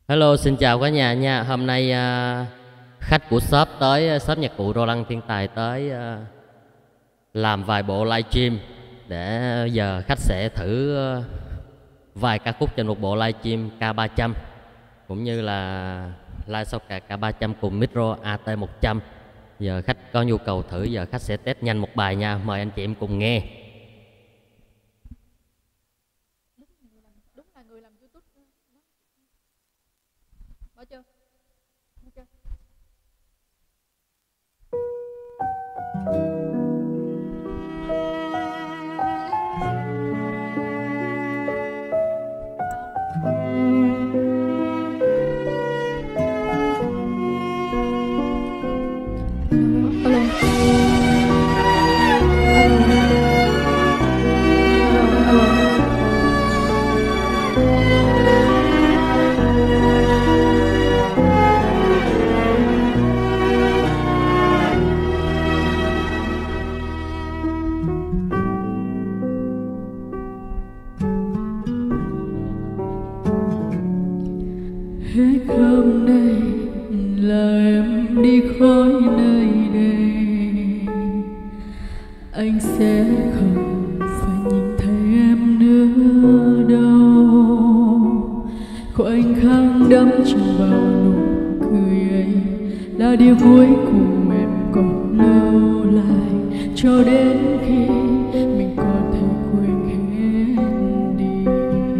Hello, xin chào cả nhà nha. Hôm nay khách của shop tới, shop nhạc cụ Roland Thiên Tài tới làm vài bộ livestream để giờ khách sẽ thử vài ca khúc trên một bộ livestream K300 cũng như là live sau cả K300 cùng micro AT100. Giờ khách có nhu cầu thử, giờ khách sẽ test nhanh một bài nha. Mời anh chị em cùng nghe. Đúng là người làm YouTube. Mở chưa? Mở chưa? Hết hôm nay là em đi khỏi nơi đây, anh sẽ không phải nhìn thấy em nữa đâu. Khoảnh khắc đắm chìm vào nụ cười ấy là điều cuối cùng em còn lưu lại, cho đến khi mình có thể quên hết đi.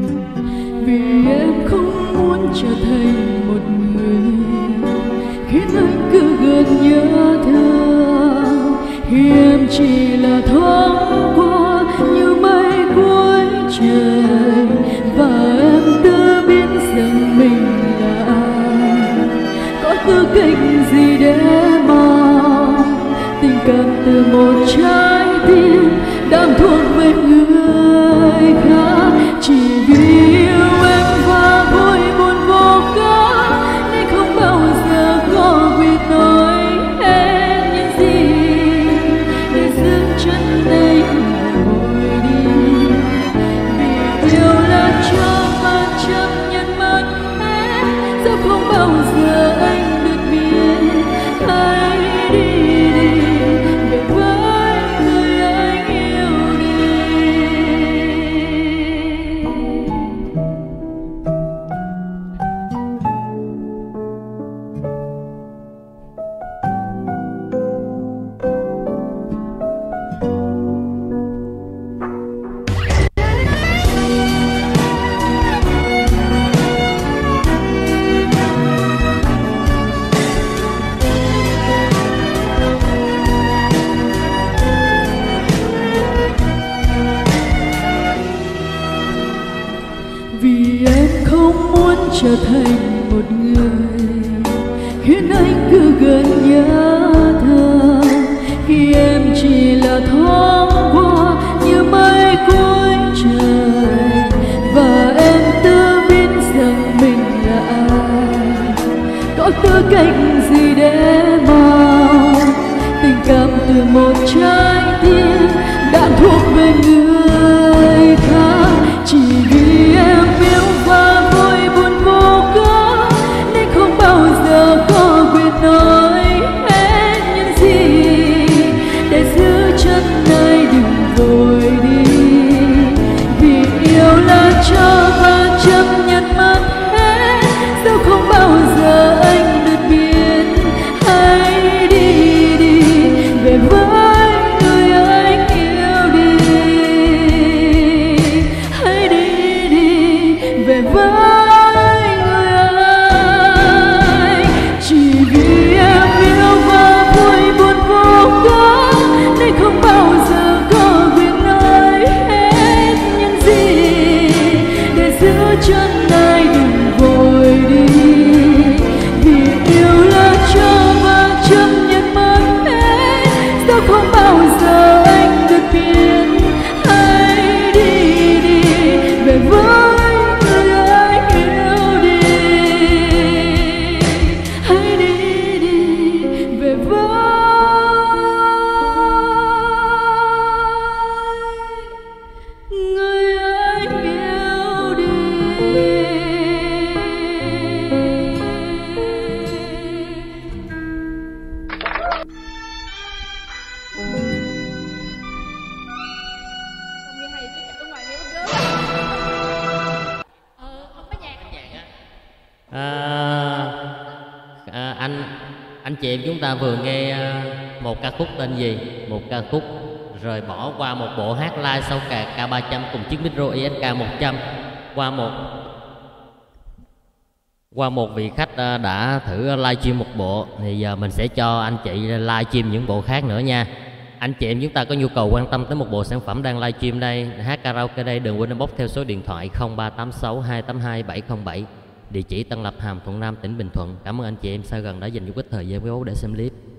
Vì em không muốn trở thành một người khiến anh cứ gần nhớ thương, khi em chỉ là thoáng qua như mây cuối trời, và em tự biết rằng mình là ai, có tư cách gì để mong tình cảm từ một trái tim đang thuộc về người khác. Chỉ vì yêu em và vui buồn vô cớ nên không bao giờ có quyền nói hết những gì để giữ chân đây ngồi đi. Vì yêu là cho mà chấp nhận mất hết, dẫu không bao giờ anh được biết. Hãy đi đi về với người anh yêu đi. Vì em không muốn trở thành một người khiến anh cứ gần nhớ thương, khi em chỉ là thoáng qua như mây cuối trời, và em tự biết rằng mình là ai, có tư cách gì để mong tình cảm từ một trái tim đã thuộc về người khác. Chỉ vì em yêu và vui buồn vô cớ nên không bao giờ có quyền nói hết những gì để giữ chân này đừng vội đi. chị em chúng ta vừa nghe một ca khúc tên gì? Một ca khúc Rời Bỏ qua một bộ hát live sau cạc K300 cùng chiếc micro ISK 100 qua một vị khách đã thử livestream một bộ. Thì giờ mình sẽ cho anh chị livestream những bộ khác nữa nha. Anh chị em chúng ta có nhu cầu quan tâm tới một bộ sản phẩm đang livestream đây, hát karaoke đây, đừng quên inbox theo số điện thoại 0386 282 707, địa chỉ Tân Lập, Hàm Thuận Nam, tỉnh Bình Thuận. Cảm ơn anh chị em xa gần đã dành chút ít thời gian với bố để xem clip.